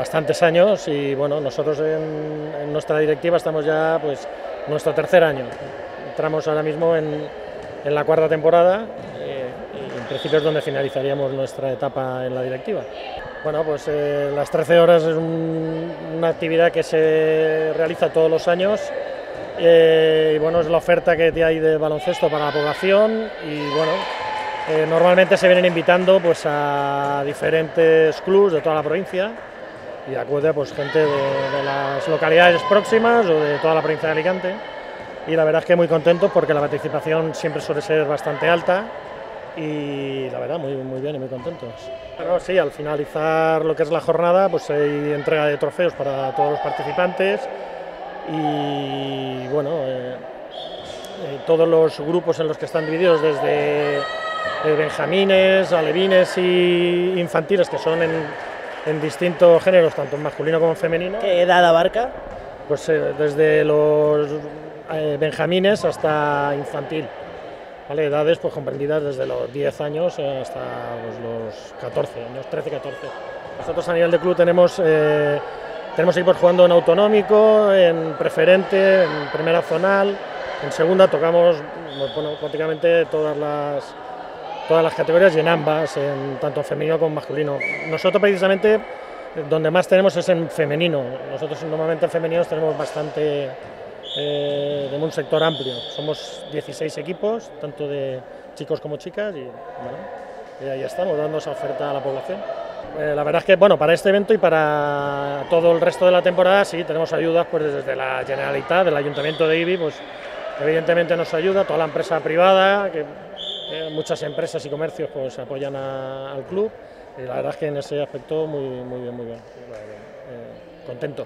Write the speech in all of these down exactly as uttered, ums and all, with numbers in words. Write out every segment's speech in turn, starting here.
bastantes años y bueno, nosotros en, en nuestra directiva estamos ya pues nuestro tercer año. Entramos ahora mismo en, en la cuarta temporada eh, y en principio es donde finalizaríamos nuestra etapa en la directiva. Bueno, pues eh, las trece horas es un, una actividad que se realiza todos los años eh, y bueno, es la oferta que hay de baloncesto para la población y bueno, eh, normalmente se vienen invitando pues a diferentes clubes de toda la provincia y acude pues gente de, de las localidades próximas o de toda la provincia de Alicante y la verdad es que muy contentos porque la participación siempre suele ser bastante alta y la verdad muy, muy bien y muy contentos. Bueno, sí, al finalizar lo que es la jornada pues hay entrega de trofeos para todos los participantes y bueno, eh, eh, todos los grupos en los que están divididos desde eh, benjamines, alevines y infantiles que son en, en distintos géneros, tanto en masculino como en femenino. ¿Qué edad abarca? Pues eh, desde los eh, benjamines hasta infantil. ¿Vale? Edades pues comprendidas desde los diez años hasta pues, los catorce años, trece catorce. Nosotros a nivel de club tenemos, eh, tenemos equipos jugando en autonómico, en preferente, en primera zonal, en segunda tocamos bueno, prácticamente todas las, todas las categorías y en ambas, en, tanto en femenino como en masculino. Nosotros precisamente donde más tenemos es en femenino, nosotros normalmente en femeninos tenemos bastante... Eh, de un sector amplio, somos dieciséis equipos, tanto de chicos como chicas y bueno, y ahí estamos dando esa oferta a la población. Eh, la verdad es que bueno, para este evento y para todo el resto de la temporada sí tenemos ayudas pues desde la Generalitat, del Ayuntamiento de Ibi, pues evidentemente nos ayuda, toda la empresa privada, que eh, muchas empresas y comercios pues apoyan a, al club y la verdad es que en ese aspecto muy, muy bien, muy bien, eh, contentos.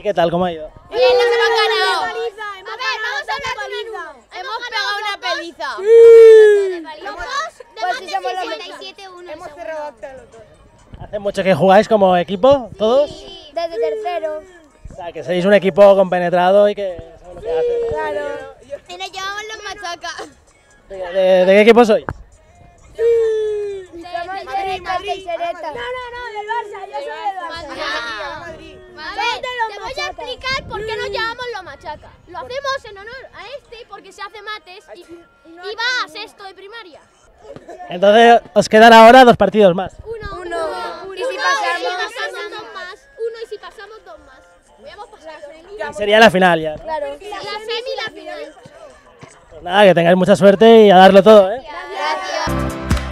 qué tal? ¿Cómo ha ido? Bien, nos hemos ganado. A ver, vamos a hablar con uno. Hemos pegado una paliza. Los dos de más de sesenta y siete uno. Hemos cerrado acta los dos. ¿Hace mucho que jugáis como equipo, todos? Sí, desde tercero. O sea, que sois un equipo compenetrado y que sabe lo que hace, ¿no? Claro. Y nos llamamos los machacas. ¿De, de, de qué equipo sois? Madrid, Madrid. No, no, no, del Barça. Yo soy del Barça. Madrid. A ver, te voy a explicar por qué nos llamamos los machacas. Lo hacemos en honor a este porque se hace mates y, y va a sexto de primaria. Entonces os quedan ahora dos partidos más. Uno, uno. Y si pasamos dos más. Uno y si pasamos dos más. Hemos pasado. Y sería la final ya, ¿no? Claro. La semi y la final. Pues nada, que tengáis mucha suerte y a darlo todo, ¿eh? Gracias.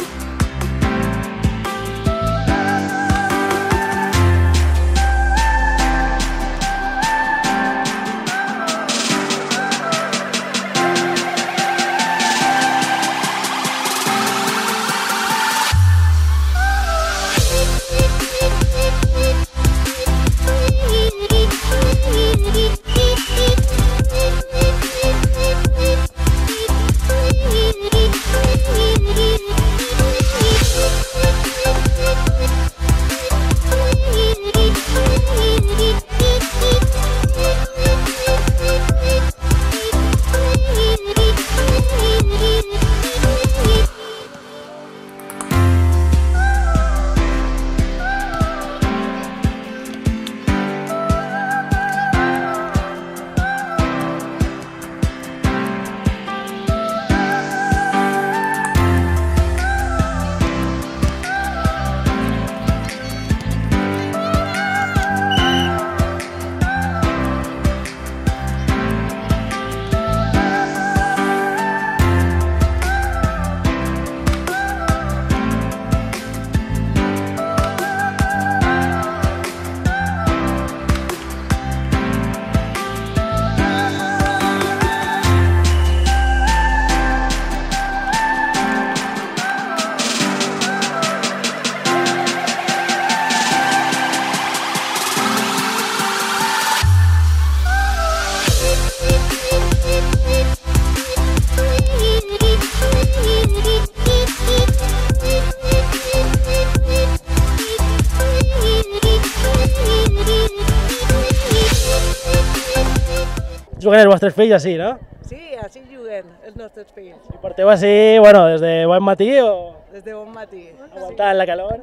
Juguen els vostres fills així, no? Sí, així juguen els nostres fills. I porteu així, bueno, des de bon matí o Des de bon matí. aguantant la calor?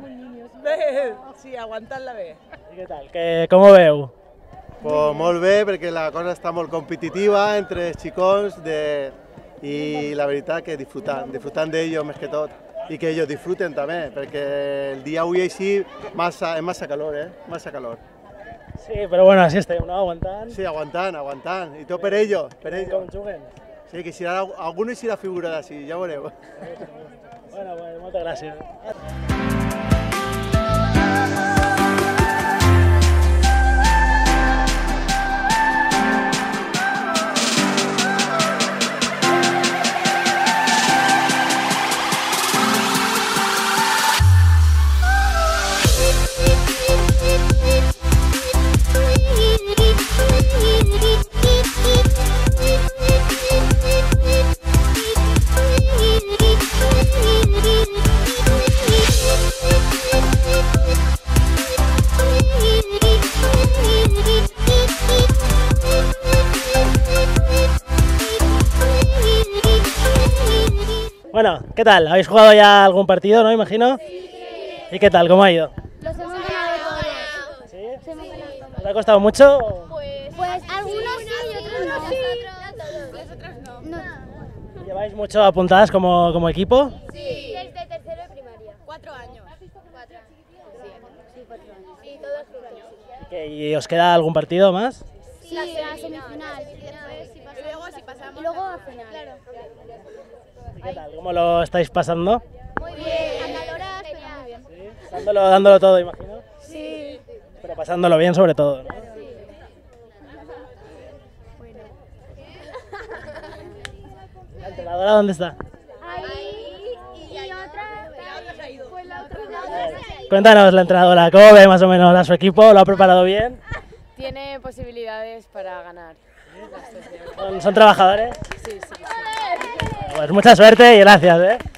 Bé, sí, aguantant-la bé. I què tal? Que, com ho veu? Pues molt bé, perquè la cosa està molt competitiva entre els xicons de... i la veritat que disfrutant, disfrutant d'ells més que tot. I que ells disfruten també, perquè el dia avui així massa, és massa calor, eh? Massa calor. Sí, però bueno, així estem, no? Aguantant. Sí, aguantant, aguantant. I tot per ells, per ells. Com juguen? Sí, que serà, alguna serà figura d'ací, ja veureu. Bueno, bueno, moltes gràcies. Bueno, ¿qué tal? ¿Habéis jugado ya algún partido, no? Imagino. Sí. ¿Y qué tal? ¿Cómo ha ido? Los hemos ganado todos. ¿Sí? Los hemos ganado todos. ¿Os ha costado mucho? o? Pues, pues algunos sí y otros no. Nosotros no. no. ¿Lleváis mucho apuntadas como, como equipo? Sí. Desde tercero de primaria. Cuatro años. Cuatro años. Sí, cuatro años. Y todos juntos. ¿Y, qué, ¿Y os queda algún partido más? Sí, la semifinal. Y después, si pasamos, y luego si pasamos. Y luego a final. Claro. ¿Y qué tal? ¿Cómo lo estáis pasando? Muy bien. Acaloradas, pero muy bien. ¿Sí? Dándolo, dándolo todo, imagino. Sí. Pero pasándolo bien sobre todo, ¿no? ¿La entrenadora dónde está? Ahí y otra. Pues la otra. Cuéntanos, la entrenadora, ¿cómo ve más o menos a su equipo? ¿Lo ha preparado bien? tiene posibilidades para ganar. ¿Son, son trabajadores? Sí, sí, sí. Pues mucha suerte y gracias, ¿eh?